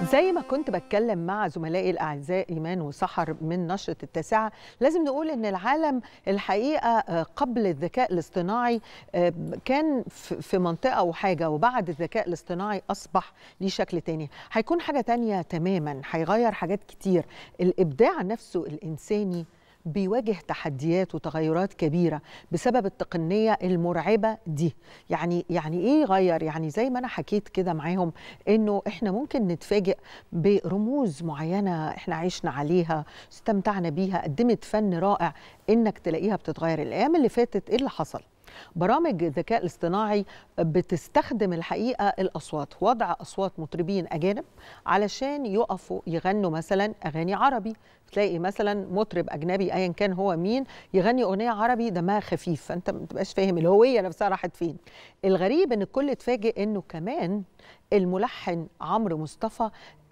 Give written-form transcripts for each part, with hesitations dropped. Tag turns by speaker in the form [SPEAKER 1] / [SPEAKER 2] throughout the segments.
[SPEAKER 1] زي ما كنت بتكلم مع زملائي الأعزاء إيمان وسحر من نشرة التاسعة، لازم نقول إن العالم الحقيقة قبل الذكاء الاصطناعي كان في منطقة وحاجة، وبعد الذكاء الاصطناعي أصبح ليه شكل تاني، هيكون حاجة تانية تماما، هيغير حاجات كتير. الإبداع نفسه الإنساني بيواجه تحديات وتغيرات كبيرة بسبب التقنية المرعبة دي. يعني إيه يغير؟ يعني زي ما أنا حكيت كده معاهم إنه إحنا ممكن نتفاجئ برموز معينة إحنا عشنا عليها، استمتعنا بيها، قدمت فن رائع، إنك تلاقيها بتتغير. الأيام اللي فاتت إيه اللي حصل؟ برامج الذكاء الاصطناعي بتستخدم الحقيقة الأصوات، وضع أصوات مطربين أجانب علشان يقفوا يغنوا مثلا أغاني عربي. تلاقي مثلا مطرب أجنبي أيا كان هو مين يغني أغنية عربي دمها خفيف، فأنت ما تبقاش فاهم الهوية نفسها راحت فين. الغريب إن الكل اتفاجئ إنه كمان الملحن عمرو مصطفى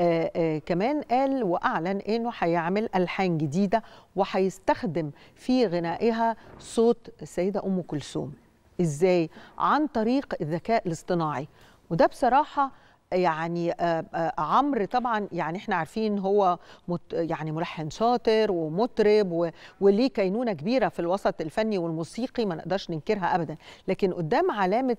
[SPEAKER 1] كمان قال وأعلن إنه هيعمل ألحان جديدة وهيستخدم في غنائها صوت السيدة أم كلثوم. إزاي؟ عن طريق الذكاء الاصطناعي. وده بصراحة يعني عمرو طبعا يعني احنا عارفين هو يعني ملحن شاطر ومطرب وليه كينونة كبيرة في الوسط الفني والموسيقي، ما نقدرش ننكرها أبدا، لكن قدام علامة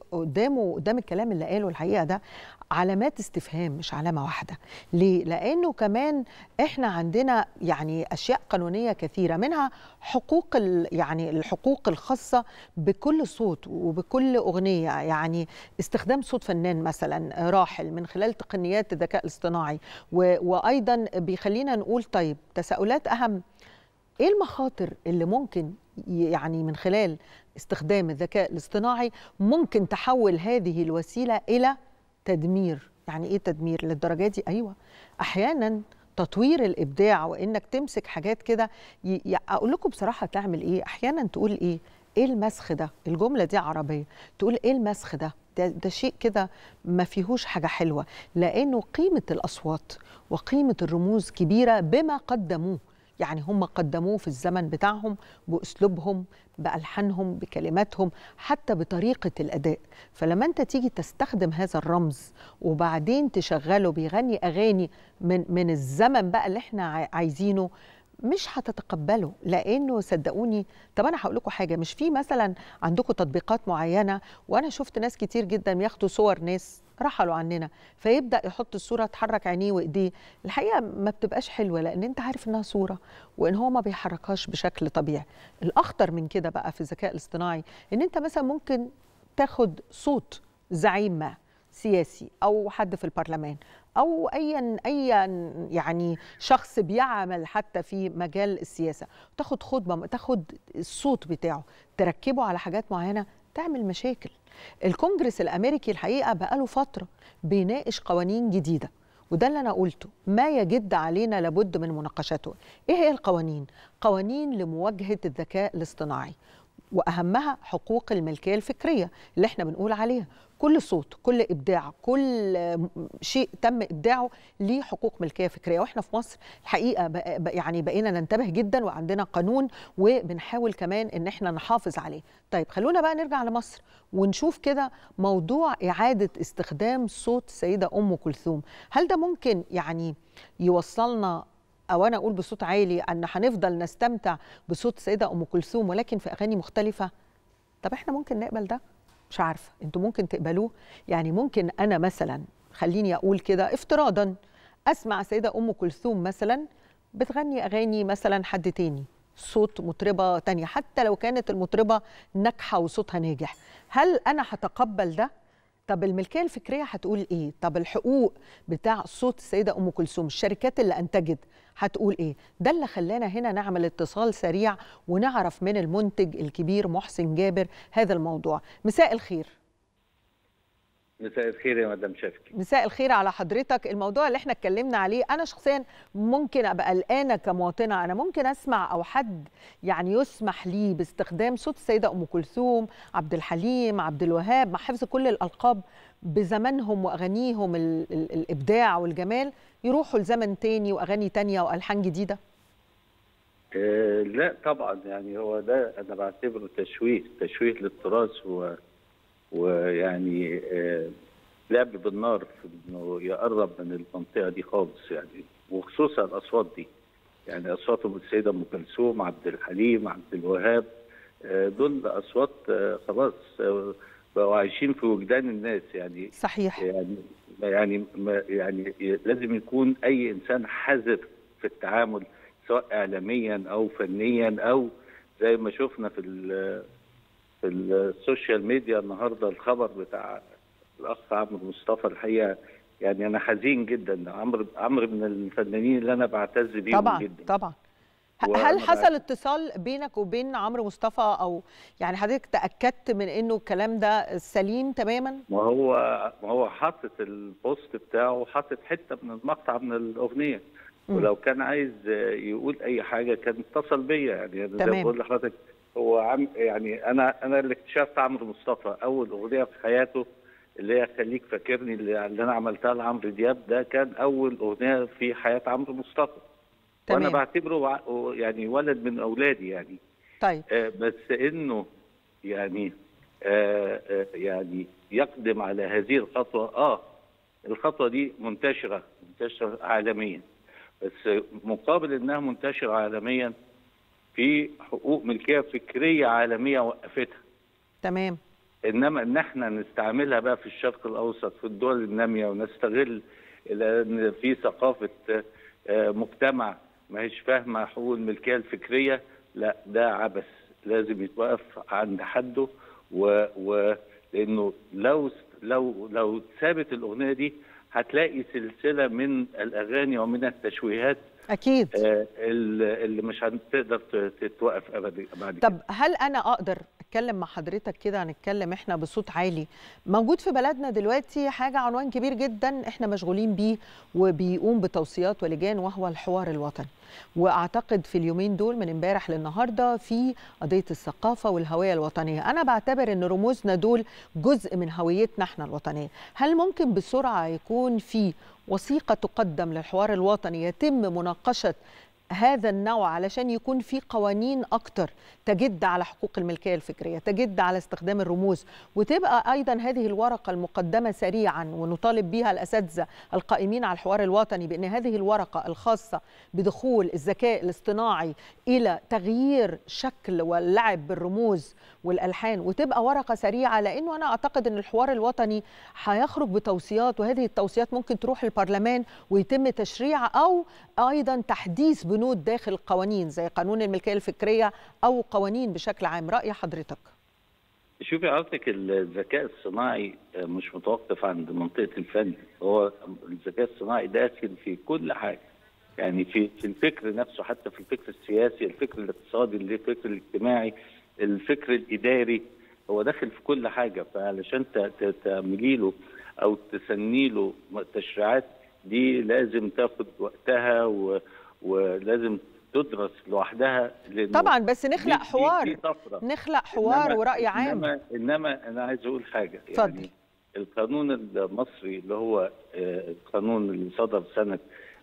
[SPEAKER 1] قدام الكلام اللي قاله الحقيقة ده علامات استفهام، مش علامة واحدة. ليه؟ لأنه كمان احنا عندنا يعني أشياء قانونية كثيرة، منها حقوق يعني الحقوق الخاصة بكل صوت وبكل أغنية، يعني استخدام صوت فنان مثلا راحل من خلال تقنيات الذكاء الاصطناعي. وأيضا بيخلينا نقول طيب تساؤلات أهم، إيه المخاطر اللي ممكن يعني من خلال استخدام الذكاء الاصطناعي ممكن تحول هذه الوسيلة إلى تدمير؟ يعني ايه تدمير للدرجه دي؟ ايوه، احيانا تطوير الابداع وانك تمسك حاجات كده. اقول لكم بصراحه تعمل ايه احيانا، تقول ايه المسخ ده؟ الجمله دي عربيه، تقول ايه المسخ ده شيء كده ما فيهوش حاجه حلوه، لانه قيمه الاصوات وقيمه الرموز كبيره بما قدموه. يعني هم قدموه في الزمن بتاعهم بأسلوبهم بألحانهم بكلماتهم حتى بطريقة الأداء. فلما أنت تيجي تستخدم هذا الرمز وبعدين تشغله بيغني أغاني من الزمن بقى اللي احنا عايزينه، مش هتتقبله. لانه صدقوني، طب انا هقول لكم حاجه، مش في مثلا عندكم تطبيقات معينه، وانا شفت ناس كتير جدا بياخدوا صور ناس رحلوا عننا، فيبدا يحط الصوره تحرك عينيه وايديه، الحقيقه ما بتبقاش حلوه لان انت عارف انها صوره وان هو ما بيحركهاش بشكل طبيعي. الاخطر من كده بقى في الذكاء الاصطناعي ان انت مثلا ممكن تاخد صوت زعيم ما سياسي او حد في البرلمان او ايا يعني شخص بيعمل حتى في مجال السياسه، تاخد خطبه، تاخد الصوت بتاعه تركبه على حاجات معينه، تعمل مشاكل. الكونجرس الامريكي الحقيقه بقاله فتره بيناقش قوانين جديده، وده اللي انا قلته، ما يجد علينا لابد من مناقشته. ايه هي القوانين؟ قوانين لمواجهه الذكاء الاصطناعي، واهمها حقوق الملكيه الفكريه اللي احنا بنقول عليها. كل صوت، كل ابداع، كل شيء تم ابداعه ليه حقوق ملكيه فكريه، واحنا في مصر الحقيقه يعني بقينا ننتبه جدا وعندنا قانون وبنحاول كمان ان احنا نحافظ عليه. طيب خلونا بقى نرجع لمصر ونشوف كده موضوع اعاده استخدام صوت السيده ام كلثوم. هل ده ممكن يعني يوصلنا، او انا اقول بصوت عالي، ان هنفضل نستمتع بصوت السيده ام كلثوم ولكن في اغاني مختلفه؟ طب احنا ممكن نقبل ده؟ مش عارفه انتوا ممكن تقبلوه؟ يعني ممكن انا مثلا، خليني اقول كده افتراضا، اسمع السيده ام كلثوم مثلا بتغني اغاني مثلا حد تاني، صوت مطربه تانيه، حتى لو كانت المطربه ناجحه وصوتها ناجح، هل انا هتقبل ده؟ طب الملكيه الفكريه هتقول ايه؟ طب الحقوق بتاع صوت السيده ام كلثوم، الشركات اللي انتجت هتقول ايه؟ ده اللي خلانا هنا نعمل اتصال سريع ونعرف من المنتج الكبير محسن جابر هذا الموضوع. مساء الخير.
[SPEAKER 2] مساء الخير يا مدام شفقي.
[SPEAKER 1] مساء الخير على حضرتك. الموضوع اللي احنا اتكلمنا عليه، انا شخصيا ممكن ابقى قلقانه كمواطنه، انا ممكن اسمع او حد يعني يسمح لي باستخدام صوت السيده ام كلثوم، عبد الحليم، عبد الوهاب، مع حفظ كل الالقاب بزمنهم واغانيهم الابداع والجمال، يروحوا لزمن تاني واغاني تانيه والحان جديده؟
[SPEAKER 2] لا طبعا، يعني هو ده انا بعتبره تشويه للتراث ويعني لعب بالنار في انه يقرب من المنطقه دي خالص يعني، وخصوصا الاصوات دي. يعني اصوات السيده ام كلثوم، عبد الحليم، عبد الوهاب، دول اصوات خلاص بقوا عايشين في وجدان الناس يعني.
[SPEAKER 1] صحيح.
[SPEAKER 2] يعني لازم يكون اي انسان حذر في التعامل، سواء اعلاميا او فنيا، او زي ما شفنا في السوشيال ميديا النهارده الخبر بتاع الاخ عمرو مصطفى. الحقيقه يعني انا حزين جدا. عمرو من الفنانين اللي انا بعتز بيهم
[SPEAKER 1] طبعا
[SPEAKER 2] جدا.
[SPEAKER 1] طبعا. هل حصل اتصال بينك وبين عمرو مصطفى، او يعني حضرتك تاكدت من انه الكلام ده سليم تماما؟
[SPEAKER 2] ما هو حاطط البوست بتاعه وحاطط حته من المقطع من الاغنيه، ولو كان عايز يقول اي حاجه كان اتصل بيا. يعني انا زي ما بقول لحضرتك، هو يعني انا اللي اكتشفت عمرو مصطفى اول اغنيه في حياته اللي هي خليك فاكرني، اللي انا عملتها لعمرو دياب. ده كان اول اغنيه في حياه عمرو مصطفى.
[SPEAKER 1] تمام.
[SPEAKER 2] وانا بعتبره يعني ولد من اولادي يعني.
[SPEAKER 1] طيب.
[SPEAKER 2] بس انه يعني يعني يقدم على هذه الخطوه. الخطوه دي منتشره عالميا، بس مقابل انها منتشره عالميا في حقوق ملكيه فكريه عالميه وقفتها.
[SPEAKER 1] تمام.
[SPEAKER 2] انما ان احنا نستعملها بقى في الشرق الاوسط في الدول الناميه، ونستغل ان في ثقافه مجتمع ما هيش فاهمه حقوق الملكيه الفكريه، لا ده عبث. لازم يتوقف عند حده. لانه لو ثابت الاغنيه دي هتلاقي سلسله من الاغاني ومن التشويهات
[SPEAKER 1] اكيد
[SPEAKER 2] اللي مش هتقدر تتوقف ابدا بعد
[SPEAKER 1] طب
[SPEAKER 2] كده.
[SPEAKER 1] هل انا اقدر اتكلم مع حضرتك كده، هنتكلم احنا بصوت عالي؟ موجود في بلدنا دلوقتي حاجه عنوان كبير جدا احنا مشغولين بيه وبيقوم بتوصيات ولجان، وهو الحوار الوطني. واعتقد في اليومين دول من امبارح للنهارده في قضيه الثقافه والهويه الوطنيه. انا بعتبر ان رموزنا دول جزء من هويتنا احنا الوطنيه. هل ممكن بسرعه يكون في وثيقه تقدم للحوار الوطني يتم مناقشه هذا النوع علشان يكون في قوانين أكتر تجد على حقوق الملكية الفكرية، تجد على استخدام الرموز، وتبقى أيضا هذه الورقة المقدمة سريعا ونطالب بها الأساتذة القائمين على الحوار الوطني بأن هذه الورقة الخاصة بدخول الذكاء الاصطناعي إلى تغيير شكل واللعب بالرموز والألحان، وتبقى ورقة سريعة؟ لأنه أنا أعتقد أن الحوار الوطني هيخرج بتوصيات، وهذه التوصيات ممكن تروح البرلمان ويتم تشريعها، أو أيضا تحديث بنود داخل القوانين زي قانون الملكية الفكرية أو قوانين بشكل عام. رأي حضرتك؟
[SPEAKER 2] شوفي حضرتك، الذكاء الصناعي مش متوقف عند منطقة الفن. هو الذكاء الصناعي داخل في كل حاجة، يعني في الفكر نفسه، حتى في الفكر السياسي، الفكر الاقتصادي، الفكر الاجتماعي، الفكر الإداري. هو داخل في كل حاجة. فعلشان تعملي له أو تسني له تشريعات دي لازم تاخد وقتها ولازم تدرس لوحدها.
[SPEAKER 1] طبعا، بس نخلق حوار، نخلق حوار ورأي عام.
[SPEAKER 2] إنما أنا عايز أقول حاجة.
[SPEAKER 1] فضل.
[SPEAKER 2] يعني القانون المصري اللي هو القانون اللي صدر سنة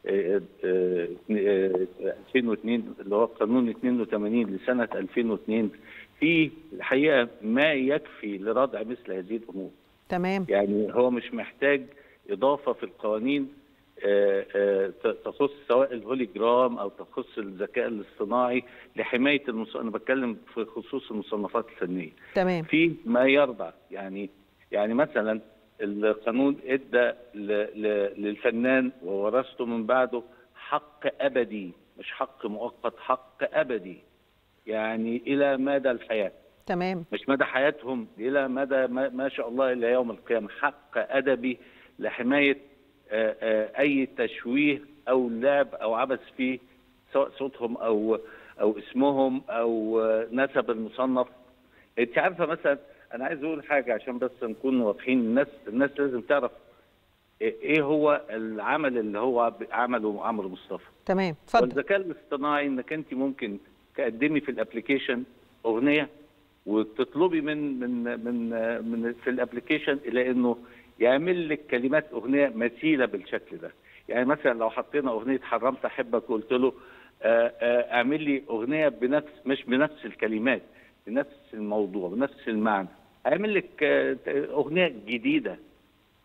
[SPEAKER 2] 2002، اللي هو قانون 82 لسنة 2002، فيه الحقيقة ما يكفي لردع مثل هذه الأمور.
[SPEAKER 1] تمام.
[SPEAKER 2] يعني هو مش محتاج إضافة في القوانين تخص سواء الهوليجرام أو تخص الذكاء الاصطناعي لحماية أنا بتكلم في خصوص المصنفات الفنية.
[SPEAKER 1] تمام.
[SPEAKER 2] في ما يرضع. يعني مثلا القانون ادى للفنان وورثته من بعده حق ابدي، مش حق مؤقت، حق ابدي، يعني الى مدى الحياه.
[SPEAKER 1] تمام.
[SPEAKER 2] مش مدى حياتهم، الى مدى ما شاء الله الى يوم القيامه. حق ادبي لحمايه اي تشويه او لعب او عبث فيه، سواء صوتهم او اسمهم او نسب المصنف. انت عارفه مثلا، انا عايز اقول حاجه عشان بس نكون واضحين. الناس لازم تعرف ايه هو العمل اللي هو عمله عمرو مصطفى.
[SPEAKER 1] تمام. اتفضل.
[SPEAKER 2] والذكاء الاصطناعي انك انت ممكن تقدمي في الابلكيشن اغنيه وتطلبي من في الابلكيشن الى انه يعمل لك كلمات اغنيه مثيله بالشكل ده. يعني مثلا لو حطينا اغنيه حرمت احبك وقلت له اعمل لي اغنيه مش بنفس الكلمات، بنفس الموضوع، بنفس المعنى، هيعمل لك اغنيه جديده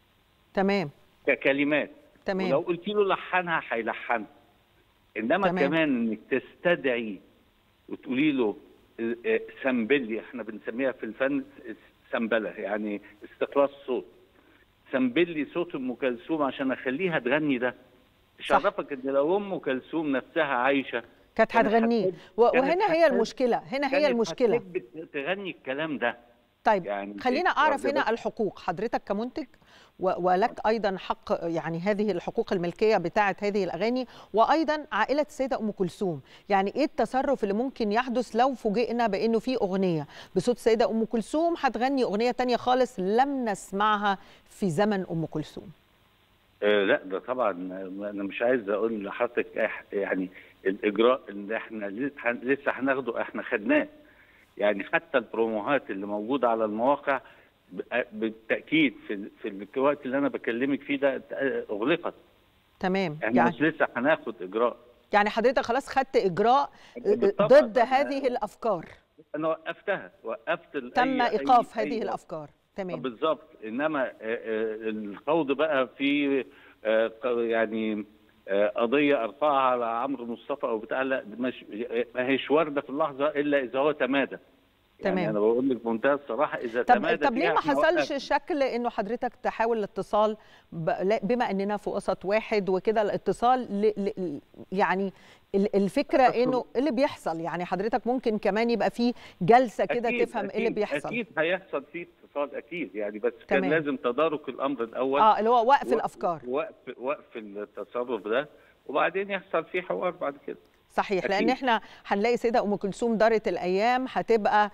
[SPEAKER 1] تمام.
[SPEAKER 2] ككلمات.
[SPEAKER 1] تمام.
[SPEAKER 2] ولو قلت له لحنها هيلحنها. انما
[SPEAKER 1] تمام.
[SPEAKER 2] كمان انك تستدعي وتقولي له سنبلي، احنا بنسميها في الفن سنبله، يعني استخلاص صوت. سنبلي صوت ام كلثوم عشان اخليها تغني ده. مش عرفك ان لو ام كلثوم نفسها عايشه
[SPEAKER 1] كانت هتغنيه، وهنا هي المشكله، هنا هي المشكله.
[SPEAKER 2] كانت تغني الكلام ده.
[SPEAKER 1] طيب
[SPEAKER 2] يعني
[SPEAKER 1] خلينا اعرف هنا الحقوق، حضرتك كمنتج ولك ايضا حق، يعني هذه الحقوق الملكيه بتاعه هذه الاغاني، وايضا عائله السيده ام كلثوم، يعني ايه التصرف اللي ممكن يحدث لو فوجئنا بانه في اغنيه بصوت السيده ام كلثوم هتغني اغنيه تانية خالص لم نسمعها في زمن ام كلثوم؟
[SPEAKER 2] لا ده طبعا انا مش عايز اقول لحضرتك يعني الاجراء اللي احنا لسه هناخده احنا خدناه. يعني حتى البروموهات اللي موجوده على المواقع بالتاكيد في الوقت اللي انا بكلمك فيه ده اغلقت.
[SPEAKER 1] تمام.
[SPEAKER 2] يعني مش لسه هناخد اجراء.
[SPEAKER 1] يعني حضرتك خلاص خدت اجراء ضد هذه الافكار؟
[SPEAKER 2] انا وقفت
[SPEAKER 1] تم ايقاف هذه الافكار. تمام.
[SPEAKER 2] بالظبط. انما الخوض بقى في يعني قضيه ارفعها على عمرو مصطفى او بتاع، لا مش ما هيش وارده في اللحظه الا اذا هو تمادى.
[SPEAKER 1] تمام.
[SPEAKER 2] يعني انا بقول لك بمنتهى الصراحه اذا تمادى.
[SPEAKER 1] طب ليه ما حصلش شكل انه حضرتك تحاول الاتصال بما اننا في وسط واحد وكده الاتصال يعني الفكره انه اللي بيحصل، يعني حضرتك ممكن كمان يبقى في جلسه كده تفهم ايه اللي بيحصل.
[SPEAKER 2] اكيد هيحصل فيه اتصال اكيد يعني، بس كان لازم تدارك الامر الاول،
[SPEAKER 1] اللي هو وقف الافكار،
[SPEAKER 2] وقف التصرف ده، وبعدين يحصل فيه حوار بعد كده.
[SPEAKER 1] صحيح. أكيد. لان احنا هنلاقي سيده ام كلثوم دارت الايام هتبقى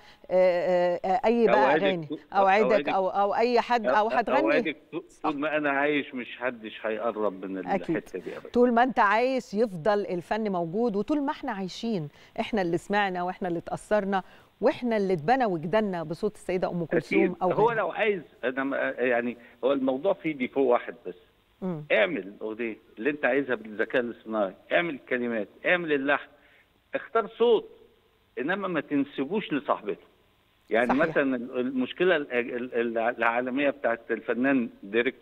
[SPEAKER 1] اي بقى اغاني اوعدك او اي حد او هتغني
[SPEAKER 2] اوعدك طول ما انا عايش مش حدش هيقرب من الحته دي ابدا.
[SPEAKER 1] طول ما انت عايش يفضل الفن موجود، وطول ما احنا عايشين احنا اللي سمعنا واحنا اللي اتاثرنا واحنا اللي اتبنى وجداننا بصوت السيده ام كلثوم. او
[SPEAKER 2] هو لو عايز انا يعني هو الموضوع فيه ديفو واحد بس. اعمل الاغنيه اللي انت عايزها بالذكاء الاصطناعي، اعمل الكلمات، اعمل اللحن، اختار صوت، انما ما تنسبوش لصاحبته. يعني صحيح. مثلا المشكله العالميه بتاعت الفنان ديريك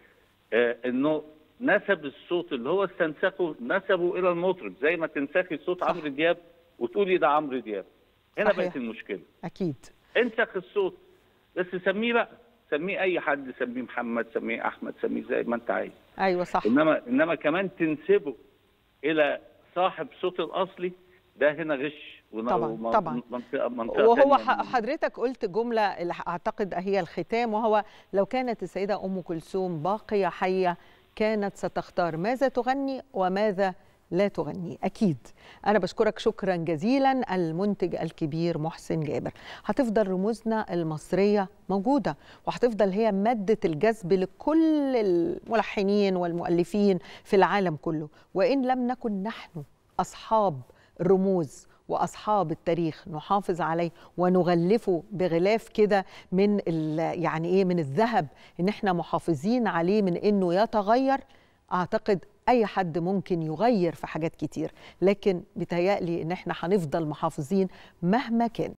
[SPEAKER 2] انه نسب الصوت اللي هو استنسخه نسبه الى المطرب، زي ما تنسخي صوت عمرو دياب وتقولي ده عمرو دياب. هنا بقت المشكله.
[SPEAKER 1] اكيد.
[SPEAKER 2] انسخ الصوت بس سميه بقى، سميه اي حد، سميه محمد، سميه احمد، سميه زي ما انت عايز.
[SPEAKER 1] ايوه صح.
[SPEAKER 2] انما كمان تنسبه الى صاحب صوت الاصلي، ده هنا غش.
[SPEAKER 1] طبعا
[SPEAKER 2] منطقه
[SPEAKER 1] وهو حضرتك قلت جمله اللي اعتقد هي الختام، وهو لو كانت السيده ام كلثوم باقيه حيه كانت ستختار ماذا تغني وماذا لا تغني. أكيد. أنا بشكرك شكرا جزيلا المنتج الكبير محسن جابر. هتفضل رموزنا المصرية موجودة، وهتفضل هي مادة الجذب لكل الملحنين والمؤلفين في العالم كله، وإن لم نكن نحن أصحاب الرموز واصحاب التاريخ نحافظ عليه ونغلفه بغلاف كده من يعني ايه، من الذهب، ان احنا محافظين عليه من انه يتغير. اعتقد اي حد ممكن يغير في حاجات كتير، لكن بيتهيألي ان احنا هنفضل محافظين مهما كان.